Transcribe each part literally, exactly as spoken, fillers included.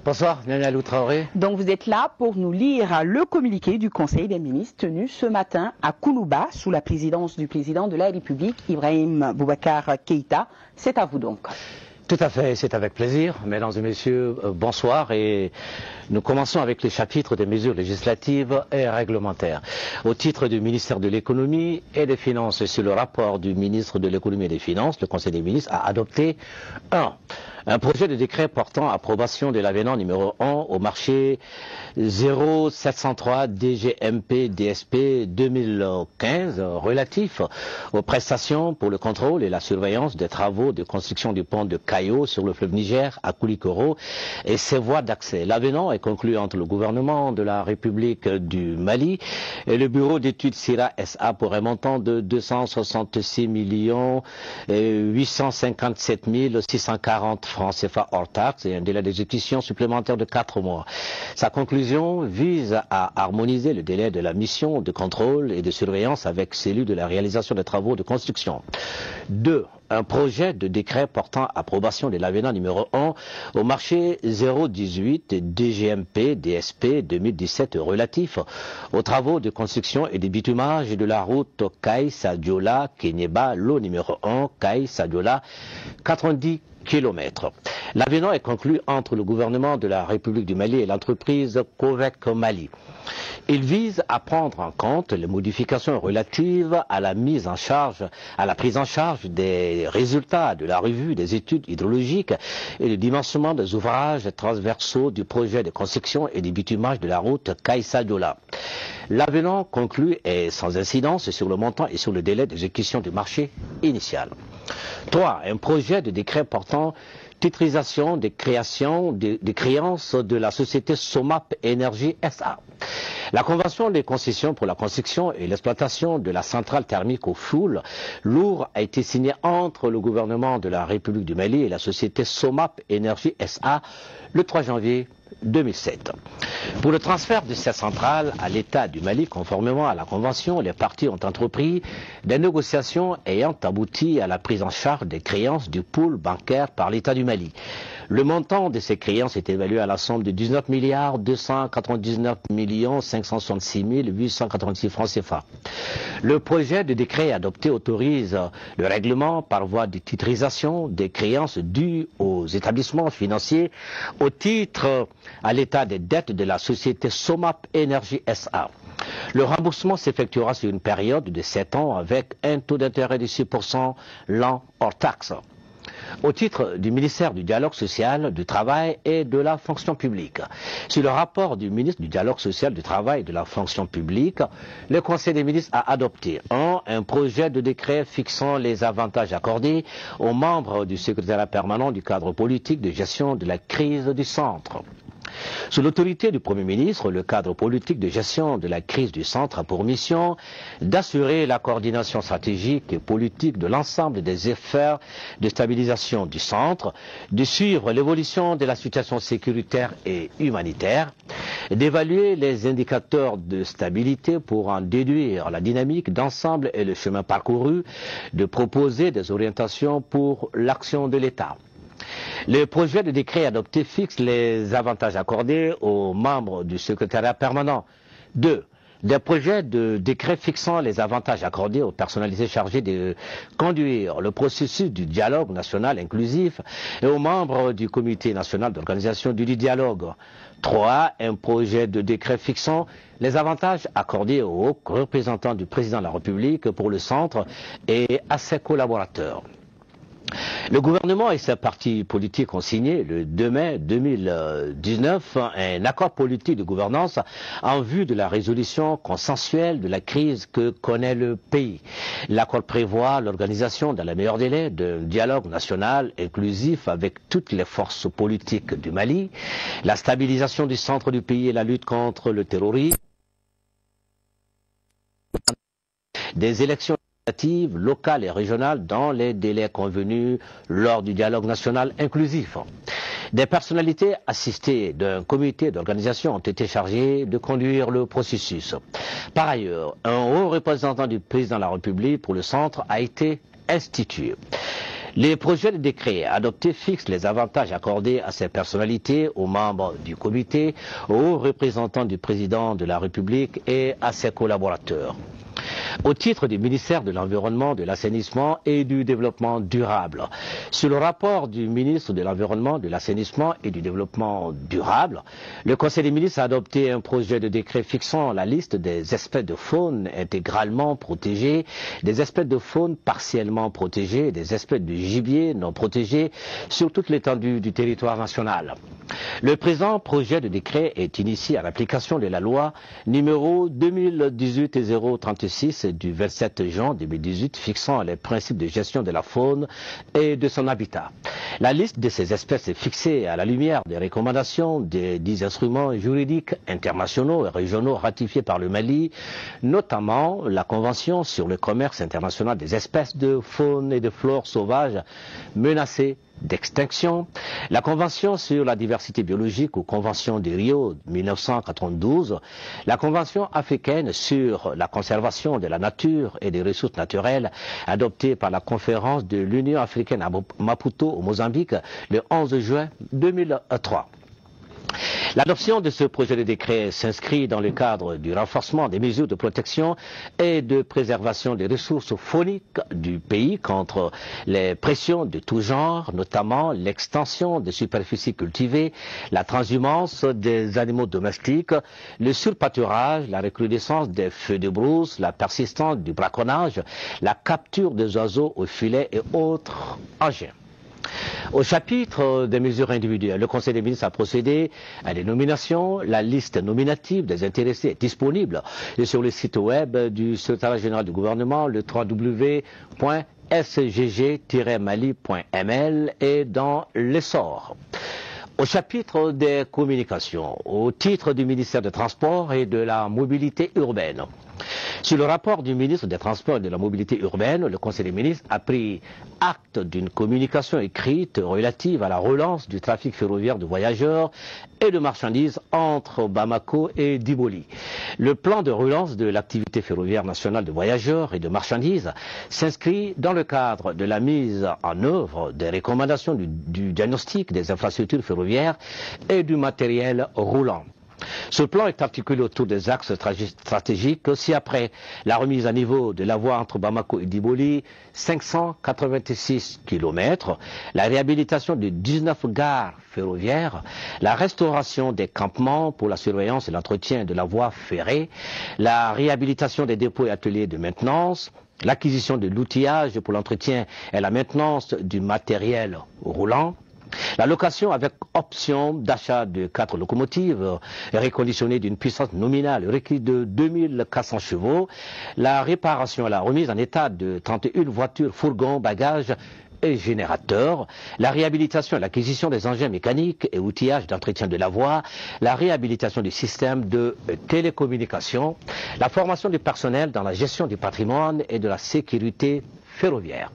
Bonsoir, Nianialou Traoré. Donc vous êtes là pour nous lire le communiqué du Conseil des ministres tenu ce matin à Koulouba sous la présidence du président de la République, Ibrahim Boubacar Keïta. C'est à vous donc. Tout à fait, c'est avec plaisir. Mesdames et messieurs, euh, bonsoir. Et nous commençons avec les chapitres des mesures législatives et réglementaires. Au titre du ministère de l'économie et des finances, sur le rapport du ministre de l'économie et des finances, le Conseil des ministres a adopté un. Un projet de décret portant approbation de l'avenant numéro un au marché zéro sept cent trois D G M P D S P deux mille quinze relatif aux prestations pour le contrôle et la surveillance des travaux de construction du pont de Kayo sur le fleuve Niger à Koulikoro et ses voies d'accès. L'avenant est conclu entre le gouvernement de la République du Mali et le bureau d'études SIRA S A pour un montant de deux cent soixante-six millions huit cent cinquante-sept mille six cent quarante francs C F A hors taxe et un délai d'exécution supplémentaire de quatre mois. Sa conclusion vise à harmoniser le délai de la mission de contrôle et de surveillance avec celui de la réalisation des travaux de construction. Deux. Un projet de décret portant approbation de l'avenant numéro un au marché zéro dix-huit D G M P D S P deux mille dix-sept relatif aux travaux de construction et de bitumage de la route Kaï-Sadiola-Kenyeba, lot numéro un Kaï-Sadiola, quatre-vingt-dix kilomètres. L'avenant est conclu entre le gouvernement de la République du Mali et l'entreprise Covec Mali. Il vise à prendre en compte les modifications relatives à la mise en charge, à la prise en charge des résultats de la revue des études hydrologiques et le dimensionnement des ouvrages transversaux du projet de construction et de bitumage de la route Kaï-Sadiola. L'avenant conclu est sans incidence sur le montant et sur le délai d'exécution du marché initial. Trois. Un projet de décret portant titrisation des créations, des, des créances de la société Somap Énergie S A. La convention des concessions pour la construction et l'exploitation de la centrale thermique au fioul lourd a été signée entre le gouvernement de la République du Mali et la société Somap Énergie S A le trois janvier deux mille sept. Pour le transfert de cette centrale à l'État du Mali, conformément à la convention, les parties ont entrepris des négociations ayant abouti à la prise en charge des créances du pool bancaire par l'État du Mali. Le montant de ces créances est évalué à la somme de dix-neuf milliards deux cent quatre-vingt-dix-neuf millions cinq cent soixante-six mille huit cent quatre-vingt-six francs C F A. Le projet de décret adopté autorise le règlement par voie de titrisation des créances dues aux établissements financiers au titre à l'état des dettes de la société Somap Énergie S A. Le remboursement s'effectuera sur une période de sept ans avec un taux d'intérêt de six pour cent l'an hors taxe. Au titre du ministère du Dialogue social, du Travail et de la Fonction publique. Sur le rapport du ministre du Dialogue social, du Travail et de la Fonction publique, le Conseil des ministres a adopté un, un projet de décret fixant les avantages accordés aux membres du secrétariat permanent du cadre politique de gestion de la crise du centre. Sous l'autorité du Premier ministre, le cadre politique de gestion de la crise du centre a pour mission d'assurer la coordination stratégique et politique de l'ensemble des efforts de stabilisation du centre, de suivre l'évolution de la situation sécuritaire et humanitaire, d'évaluer les indicateurs de stabilité pour en déduire la dynamique d'ensemble et le chemin parcouru, de proposer des orientations pour l'action de l'État. Le projet de décret adopté fixe les avantages accordés aux membres du secrétariat permanent. Deux. Des projets de décret fixant les avantages accordés aux personnalités chargées de conduire le processus du dialogue national inclusif et aux membres du comité national d'organisation du dialogue. Trois. Un projet de décret fixant les avantages accordés aux représentants du président de la République pour le centre et à ses collaborateurs. Le gouvernement et ses partis politiques ont signé le deux mai deux mille dix-neuf un accord politique de gouvernance en vue de la résolution consensuelle de la crise que connaît le pays. L'accord prévoit l'organisation dans les meilleurs délais d'un dialogue national inclusif avec toutes les forces politiques du Mali, la stabilisation du centre du pays et la lutte contre le terrorisme, des élections locales et régionales dans les délais convenus lors du dialogue national inclusif. Des personnalités assistées d'un comité d'organisation ont été chargées de conduire le processus. Par ailleurs, un haut représentant du président de la République pour le centre a été institué. Les projets de décret adoptés fixent les avantages accordés à ces personnalités, aux membres du comité, aux représentants du président de la République et à ses collaborateurs. Au titre du ministère de l'Environnement, de l'Assainissement et du Développement durable. Sur le rapport du ministre de l'Environnement, de l'Assainissement et du Développement durable, le Conseil des ministres a adopté un projet de décret fixant la liste des espèces de faune intégralement protégées, des espèces de faune partiellement protégées, des espèces de gibier non protégées sur toute l'étendue du territoire national. Le présent projet de décret est initié à l'application de la loi numéro deux mille dix-huit zéro trente-six du vingt-sept juin deux mille dix-huit fixant les principes de gestion de la faune et de son habitat. La liste de ces espèces est fixée à la lumière des recommandations des dix instruments juridiques internationaux et régionaux ratifiés par le Mali, notamment la Convention sur le commerce international des espèces de faune et de flore sauvages menacées d'extinction, la Convention sur la diversité biologique ou Convention de Rio mille neuf cent quatre-vingt-douze, la Convention africaine sur la conservation de la nature et des ressources naturelles adoptée par la conférence de l'Union africaine à Maputo au Mozambique le onze juin deux mille trois. L'adoption de ce projet de décret s'inscrit dans le cadre du renforcement des mesures de protection et de préservation des ressources fauniques du pays contre les pressions de tout genre, notamment l'extension des superficies cultivées, la transhumance des animaux domestiques, le surpâturage, la recrudescence des feux de brousse, la persistance du braconnage, la capture des oiseaux au filet et autres engins. Au chapitre des mesures individuelles, le Conseil des ministres a procédé à des nominations. La liste nominative des intéressés est disponible sur le site web du secrétariat général du gouvernement, le w w w point s g g tiret mali point m l et dans l'essor. Au chapitre des communications, au titre du ministère des Transports et de la Mobilité urbaine. Sur le rapport du ministre des Transports et de la Mobilité urbaine, le Conseil des ministres a pris acte d'une communication écrite relative à la relance du trafic ferroviaire de voyageurs et de marchandises entre Bamako et Diboli. Le plan de relance de l'activité ferroviaire nationale de voyageurs et de marchandises s'inscrit dans le cadre de la mise en œuvre des recommandations du, du diagnostic des infrastructures ferroviaires et du matériel roulant. Ce plan est articulé autour des axes stratégiques. Aussi après la remise à niveau de la voie entre Bamako et Diboli, cinq cent quatre-vingt-six kilomètres, la réhabilitation de dix-neuf gares ferroviaires, la restauration des campements pour la surveillance et l'entretien de la voie ferrée, la réhabilitation des dépôts et ateliers de maintenance, l'acquisition de l'outillage pour l'entretien et la maintenance du matériel roulant, la location avec option d'achat de quatre locomotives reconditionnées d'une puissance nominale requise de deux mille quatre cents chevaux, la réparation et la remise en état de trente et une voitures, fourgons, bagages et générateurs, la réhabilitation et l'acquisition des engins mécaniques et outillages d'entretien de la voie, la réhabilitation du système de télécommunication, la formation du personnel dans la gestion du patrimoine et de la sécurité ferroviaire.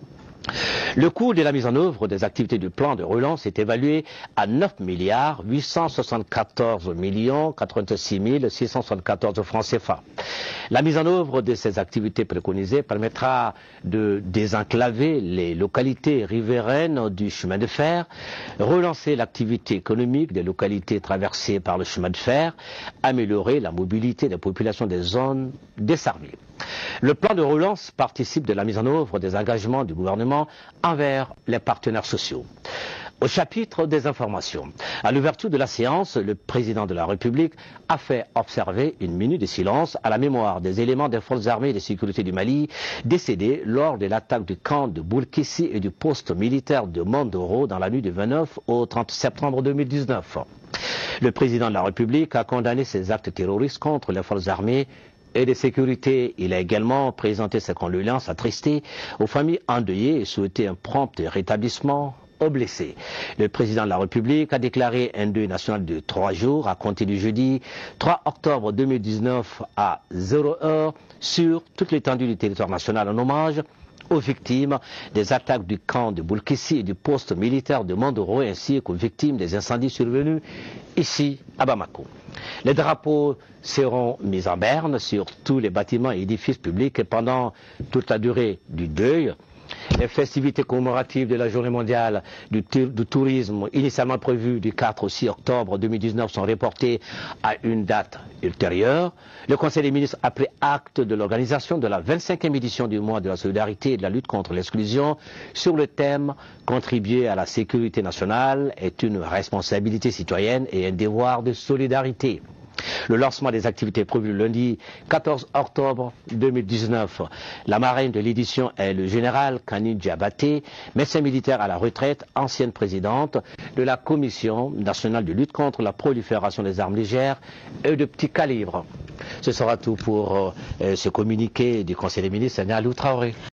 Le coût de la mise en œuvre des activités du plan de relance est évalué à neuf milliards huit cent soixante-quatorze millions quatre-vingt-six mille six cent soixante-quatorze francs C F A. La mise en œuvre de ces activités préconisées permettra de désenclaver les localités riveraines du chemin de fer, relancer l'activité économique des localités traversées par le chemin de fer, améliorer la mobilité des populations des zones desservies. Le plan de relance participe de la mise en œuvre des engagements du gouvernement envers les partenaires sociaux. Au chapitre des informations, à l'ouverture de la séance, le président de la République a fait observer une minute de silence à la mémoire des éléments des forces armées et de sécurité du Mali décédés lors de l'attaque du camp de Boulkessi et du poste militaire de Mondoro dans la nuit du vingt-neuf au trente septembre deux mille dix-neuf. Le président de la République a condamné ces actes terroristes contre les forces armées et de sécurité. Il a également présenté ses condoléances attristées aux familles endeuillées et souhaité un prompt rétablissement aux blessés. Le président de la République a déclaré un deuil national de trois jours à compter du jeudi trois octobre deux mille dix-neuf à zéro heure sur toute l'étendue du territoire national en hommage aux victimes des attaques du camp de Boulkessi et du poste militaire de Mondoro ainsi qu'aux victimes des incendies survenus ici à Bamako. Les drapeaux seront mis en berne sur tous les bâtiments et édifices publics et pendant toute la durée du deuil, Les festivités commémoratives de la journée mondiale du, du tourisme, initialement prévues du quatre au six octobre deux mille dix-neuf, sont reportées à une date ultérieure. Le Conseil des ministres a pris acte de l'organisation de la vingt-cinquième édition du mois de la solidarité et de la lutte contre l'exclusion sur le thème « Contribuer à la sécurité nationale est une responsabilité citoyenne et un devoir de solidarité ». Le lancement des activités prévues le lundi quatorze octobre deux mille dix-neuf. La marraine de l'édition est le général Kani Diabaté, médecin militaire à la retraite, ancienne présidente de la Commission nationale de lutte contre la prolifération des armes légères et de petits calibres. Ce sera tout pour euh, ce communiqué du Conseil des ministres. Nalou Traoré.